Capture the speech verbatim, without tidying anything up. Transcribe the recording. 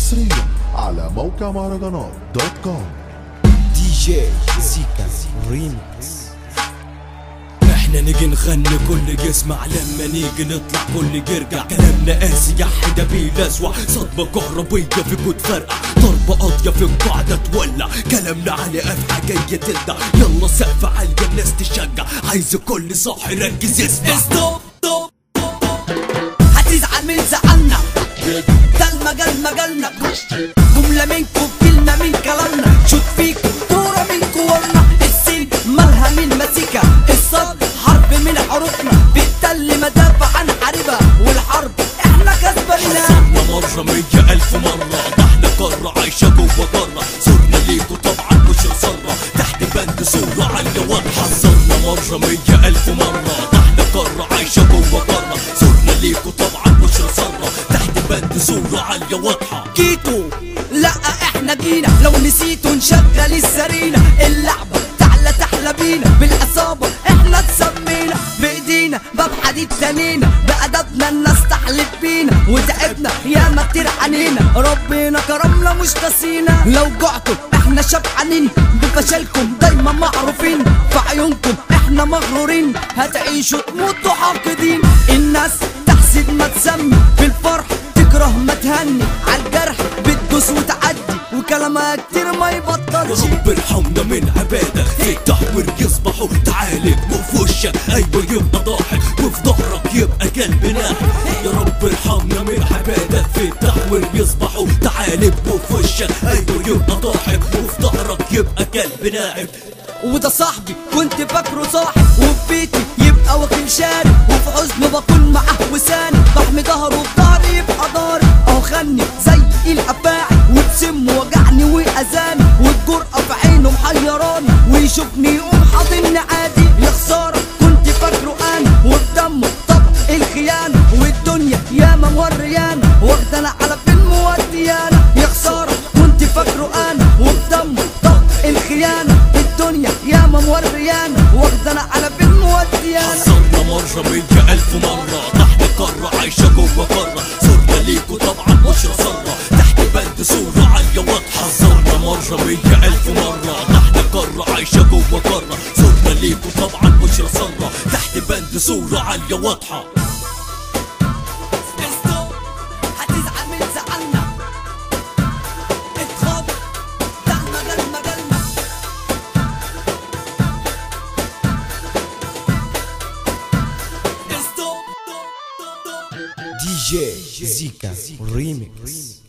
حصريا على موقع مهرجانات دوت كوم. دي جي زيكا ريميكس. احنا نيجي نغني كل يسمع، لما نيجي نطلع كل يرجع. كلامنا قاسي يا حدا بيلسوع، صدمة كهربية في جود فرقع، ضربة قاضية في القاعدة تولع. كلامنا على أفعى جاية تلدع، يلا سقف عالية الناس تشجع. عايز كل صاحي ركز يسمع. ستوب ستوب هتزعل من زعلنا، ده المجال مجالنا. جملة منكم كلمة من كلامنا، شوت فيكم كورة منكم ورنا. السين مالها من مزيكا، الصد حرب من حروفنا. بالتل مدافع عن حاربها، والحرب احنا كسبانينها. حصلنا مرة مية ألف مرة، ده احنا قارة عايشة جوه قارة. صرنا ليكوا طبعا مش خسارة، تحت بند صورة عالية واضحة. حصلنا مرة مية ألف مرة، ده احنا قارة عايشة جوه قارة. صرنا ليكوا طبعا مش خسارة، تحت بند صورة عالية واضحة. جيتوا لا احنا جينا، لو نسيتوا نشغل السرينة. اللعبة تعلى تحلى بينا، بالعصابة احنا تسمينا. بايدينا باب حديد تانينا، بأدبنا الناس تحلف بينا. وتعبنا ياما كتير عنينا، ربنا كرمنا مش ناسينا. لو جعتوا احنا شبعانين، بفشلكم دايما معروفين. في عيونكم احنا مغرورين، هتعيشوا تموتوا حاقدين. الناس تحسد ما تسمي، في الفرح تكره ما تهني. عالجرح بتدوس وتعدي، وكلامها كتير ما يبطلش. يا رب ارحمنا من عبادك، في التحوير يصبحوا تعالج. وفي وشك ايوه يبقى ضاحك، وفي ظهرك يبقى قلب ناحي. يا رب ارحمنا من عبادك، في التحوير يصبحوا تعالج. وفي وشك ايوه يبقى ضاحك، وفي ظهرك يبقى قلب ناعم. وده صاحبي كنت فاكره صاحب، وفي بيتي يبقى وكيل شاري. وفي حزنه بكون معاه وساني، بحمي ظهره وفي ظهري يبقى ضاري. اهو خني زي الافاعي، وبسمه وجعني واذاني. والجرأة في عينه محيراني، ويشوفني يقوم حاضني عادي. يا خسارة كنت فاكره انا، وبدمه طب الخيانة. والدنيا ياما موريانا، واخدانا على فيلم وديانا. يا خسارة كنت فاكره انا، وبدمه طب الخيانة. الدنيا ياما موريانا، واخدانا على فيلم وديانا. حصلنا مرة مية ألف مرة، ده احنا قارة عايشة جوه قارة. صرنا ليكوا طبعا مش خسارة، تحت بند صورة عالية واضحة. حصلنا مرة مية ألف مرة، ده احنا قارة عايشة جوه قارة. صرنا ليكوا طبعا مش خسارة، تحت بند صورة عالية واضحة. هتزعل من زعلنا، اتخاف ده المجال مجالنا. دي جي زيكا ريميكس.